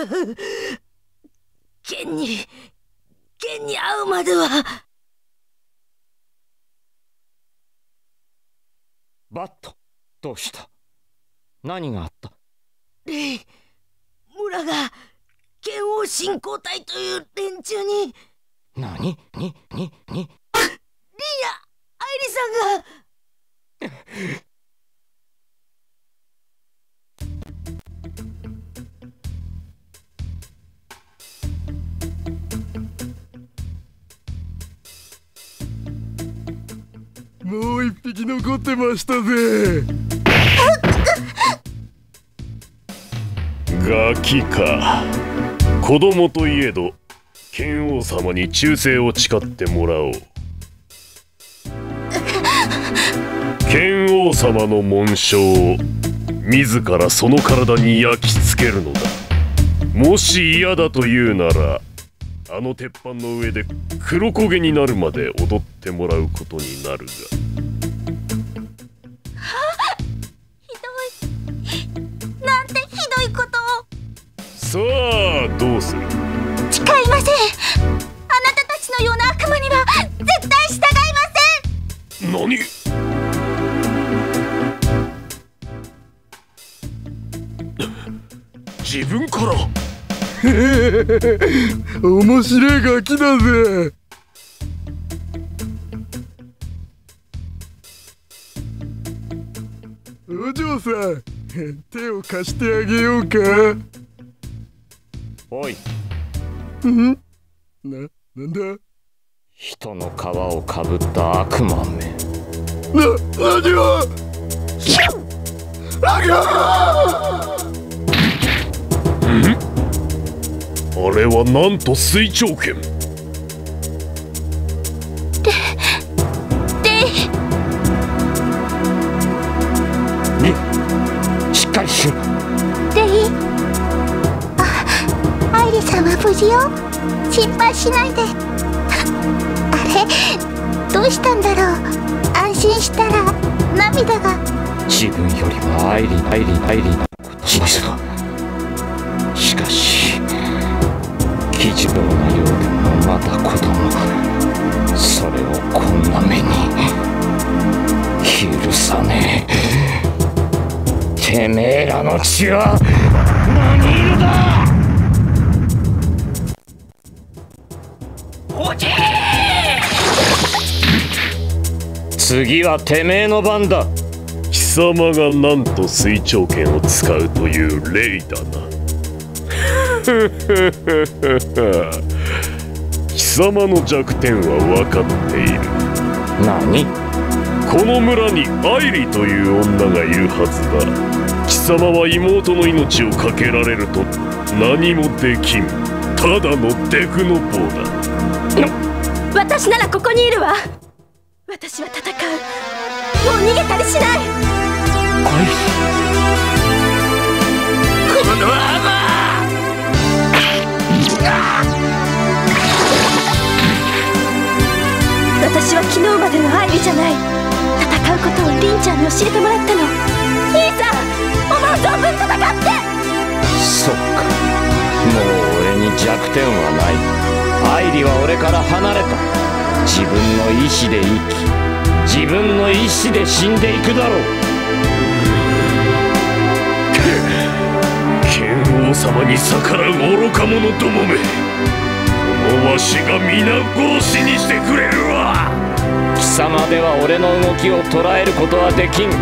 剣に会うまでは。 バット、どうした？何があった？ レイ、村が剣王振興隊という連中に。 何？ リーヤ、アイリさんが。 もう一匹残ってましたぜ。 ガキか。子供といえど剣王様に忠誠を誓ってもらおう。剣王様の紋章を自らその体に焼き付けるのだ。もし嫌だというならあの鉄板の上で黒焦げになるまで踊ってもらうことになるが。 ひどい。なんてひどいことを。 さあどうする？ 誓いません。あなたたちのような悪魔には絶対従いません。 何？自分から？ 面白いガキだぜ。お嬢さん、手を貸してあげようか。 おい。 なんだ？ 人の皮をかぶった悪魔め。 何を？ あれはなんと水長剣。 しっかりしろ。 レイ。アイリさんは無事よ。心配しないで。あれ、どうしたんだろう。安心したら涙が。 自分よりもアイリこっちにしろ。しかし騎乗のようでもまだ子供。それをこんな目に許さねえ。てめえらの血は何色だ！おじい！次はてめえの番だ。 貴様がなんと水長剣を使うという霊だな。貴様の弱点は分かっている。 何？ この村にアイリという女がいるはずだ。貴様は妹の命をかけられると何もできん。ただのデフの棒だ。 私ならここにいるわ。私は戦う。もう逃げたりしない。 このアマ私は昨日までのアイリじゃない。戦うことをリンちゃんに教えてもらったの。いいさ、思う存分戦って。 そっか、もう俺に弱点はない。アイリは俺から離れた。自分の意志で生き、自分の意志で死んでいくだろう。 剣王様に逆らう愚か者どもめ。このわしが皆殺しにしてくれるわ。 貴様では俺の動きを捉えることはできん。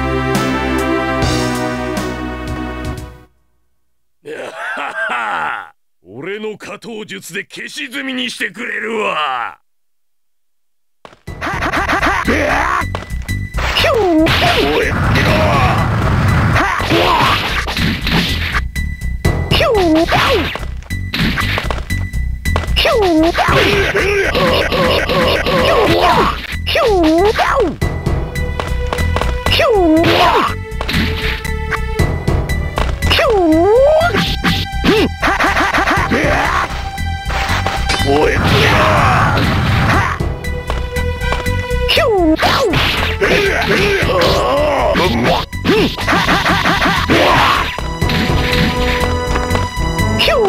俺の下等術で消し済みにしてくれるわ。 ヒュー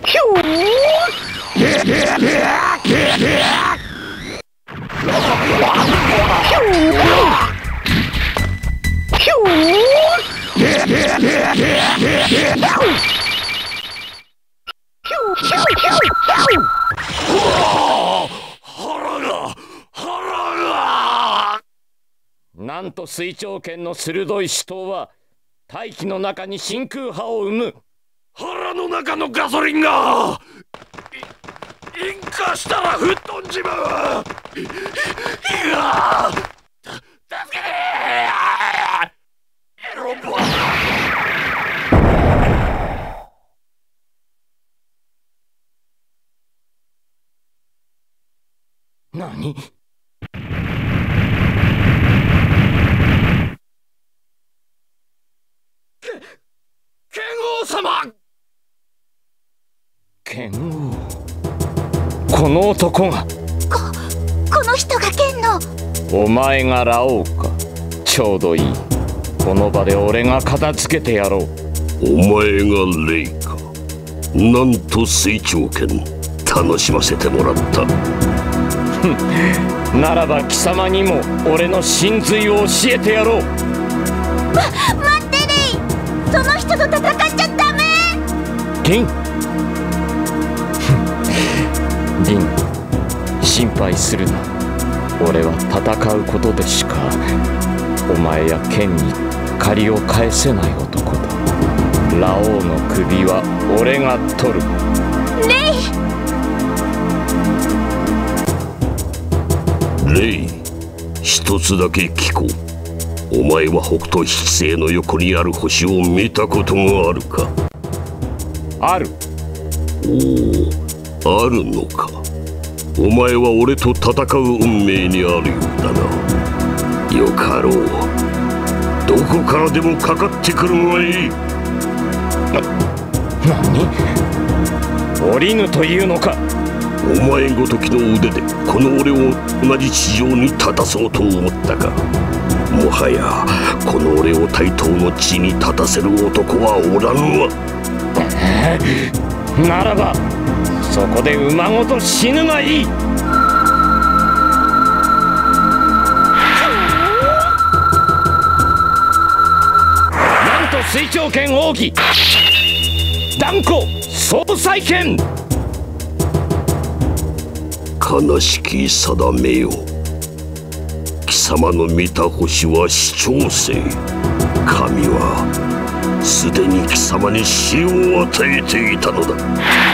なんと水長剣の鋭い手刀は大気の中に真空波を生む。 腹の中のガソリンが引火したら吹っ飛んじまう。助けてエロボ何？ 剣王様！ 剣王。この男が。 この人が剣の。 お前がラオウか。ちょうどいい。この場で俺が片付けてやろう。 お前がレイか。なんと水長剣楽しませてもらった。 ならば貴様にも俺の真髄を教えてやろう。 待ってレイ、その人と戦っちゃダメ。 リンリン、心配するな。俺は戦うことでしかお前や剣に借りを返せない男だ。ラオウの首は俺が取る。 レイ、一つだけ聞こう。お前は北斗七星の横にある星を見たことがあるか？ ある。 おお、あるのか。お前は俺と戦う運命にあるようだな。よかろう。どこからでもかかってくるのがいい。 何？降りぬというのか？ お前ごときの腕でこの俺を同じ地上に立たそうと思ったか。もはやこの俺を対等の地に立たせる男はおらんわ。 ならばそこで馬ごと死ぬがいい。なんと水長剣奥義断固総裁剣。 悲しき定めよ。貴様の見た星は視聴星。神はすでに貴様に死を与えていたのだ。